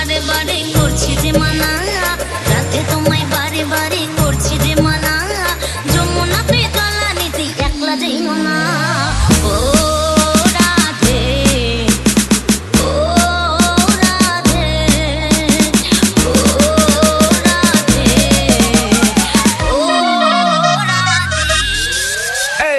বারে বারে করছি যে মানা, রাতে তোমায় বারে বারে করছি যে মানা, যমুনাতে জলা নিতে একলা যাইও না। ও রাধে, ও রাধে, ও রাধে, ও রাধে।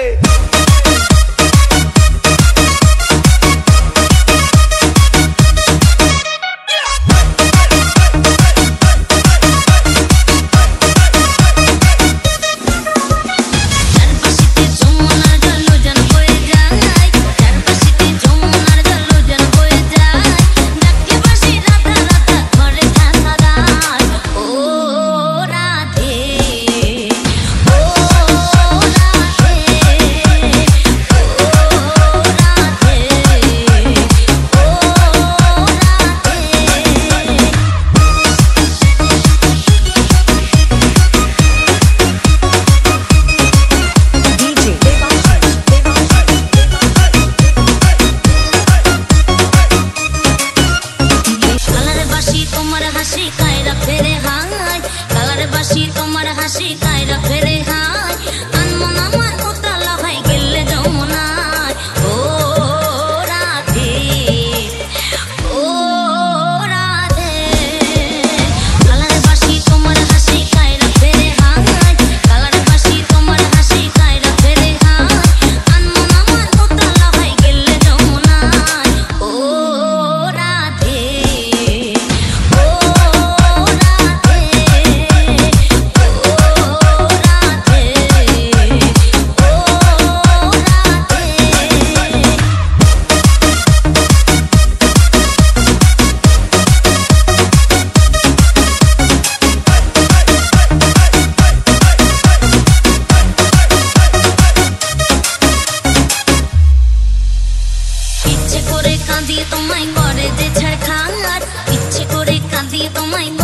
তোমার হাসি কায়রা ফেরে হাই, আনমন আমার উতলা হয়ে গেলে যমুনায়। ও রাধে, ও রাধে, কালার বাসি তোমার হাসি কায়রা ফেরে হাই, কালার বাসি তোমার হাসি কায়রা ফেরে হাই, আনমন আমার উতলা হয়ে গেলে যমুনায়। ও রাধে, ও রাধে, ইচ্ছে করে কাঁদিয়ে তোমায় করে যে ছাড় খাওয়ার, ইচ্ছে করে কাঁদিয়ে তোমায়